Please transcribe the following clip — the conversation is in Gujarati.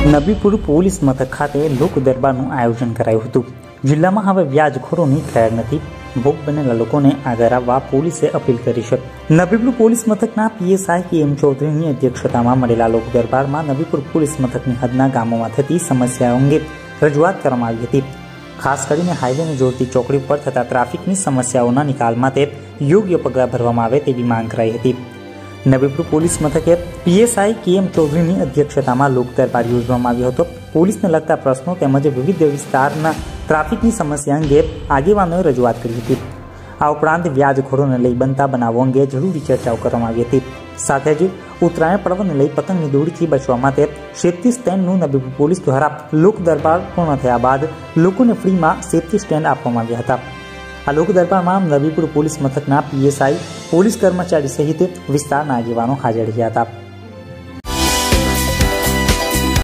નબીપુર પોલીસ મથક ખાતે લોક દરબારનું આયોજન કરાયું હતું। જિલ્લામાં હવે વ્યાજખોરોની ખેર નથી, ભોગ બનેલા લોકોને આગળ આવવા પોલીસે અપીલ કરી છે। નબીપુર પોલીસ મથકના પીએસઆઈ KM ચૌધરીની અધ્યક્ષતામાં મળેલા લોક દરબારમાં નબીપુર પોલીસ મથકની હદના ગામોમાં થતી સમસ્યાઓ અંગે રજૂઆત કરવામાં આવી હતી। ખાસ કરીને હાઈવેને જોડતી ચોકડી પર થતા ટ્રાફિકની સમસ્યાઓના નિકાલ માટે યોગ્ય પગલાં ભરવામાં આવે તેવી માંગ કરાઈ હતી। નબીપુર પોલીસ મથકે પીએસઆઈ KM ચૌધરીની અધ્યક્ષતામાં લોક દરબાર યોજવામાં આવ્યો હતો। પોલીસને લગતા પ્રશ્નો તેમજ વિવિધ વિસ્તારના ટ્રાફિકની સમસ્યા અંગે આગેવાનોએ રજૂઆત કરી હતી। આ ઉપરાંત વ્યાજખોરોને લઈ બનતા બનાવો અંગે જરૂરી ચર્ચાઓ કરવામાં આવી હતી। સાથે જ ઉત્તરાયણ પર્વને લઈ પતંગની દોરીથી બચવા માટે સેફ્ટી સ્ટેન્ડનું નબીપુર પોલીસ દ્વારા લોક દરબાર પૂર્ણ થયા બાદ લોકોને ફ્રીમાં સેફ્ટી સ્ટેન્ડ આપવામાં આવ્યા હતા। આ લોક દરબારમાં નબીપુર પોલીસ મથકના પીએસઆઈ, પોલીસ કર્મચારી સહિત વિસ્તારના આગેવાનો હાજર રહ્યા હતા।